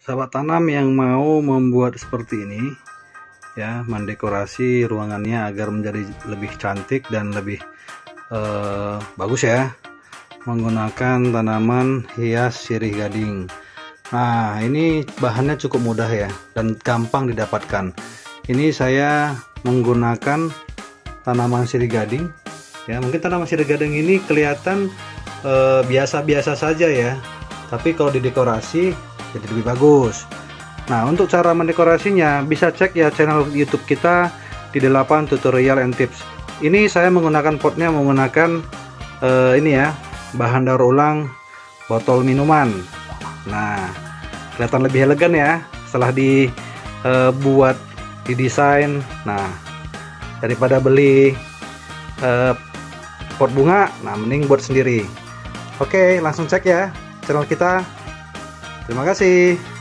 sahabat tanam yang mau membuat seperti ini ya, mendekorasi ruangannya agar menjadi lebih cantik dan lebih bagus ya, menggunakan tanaman hias sirih gading. Nah, ini bahannya cukup mudah ya dan gampang didapatkan. Ini saya menggunakan tanaman sirih gading ya. Mungkin tanaman sirih gading ini kelihatan biasa-biasa saja ya, tapi kalau didekorasi jadi lebih bagus. Nah, untuk cara mendekorasinya bisa cek ya channel YouTube kita di 8 tutorial and tips. Ini saya menggunakan potnya menggunakan ini ya, bahan daur ulang botol minuman. Nah, kelihatan lebih elegan ya setelah dibuat, didesain. Nah, daripada beli pot bunga, nah mending buat sendiri. Oke, langsung cek ya channel kita. Terima kasih.